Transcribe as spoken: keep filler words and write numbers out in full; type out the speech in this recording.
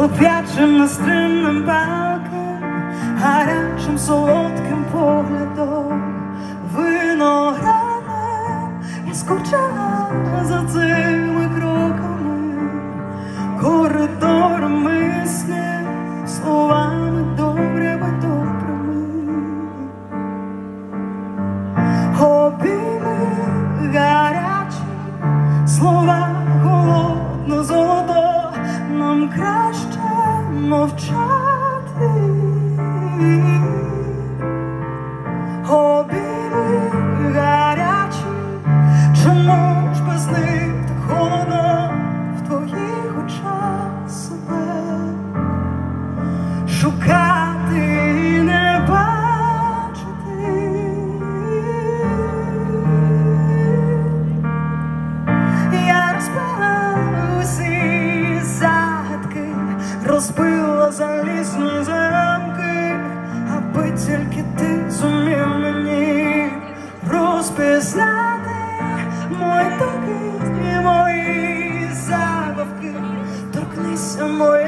хлоп'ячим нестримним палким, гарячим солодким поглядом, виноградом я скучала за цими кроками, коридорами сни, словами добрими, добрими, обійми гарячі, слова холодно золото, нам краще мовчати. Обійми гарячі, чому ж без них так холодно в твоїх очах себе шукати і не бачити. Я розбила усі загадки, розбила залізні замки, аби тільки ти зумів мені розпізнати мої думки і мої забавки. Торкнися мої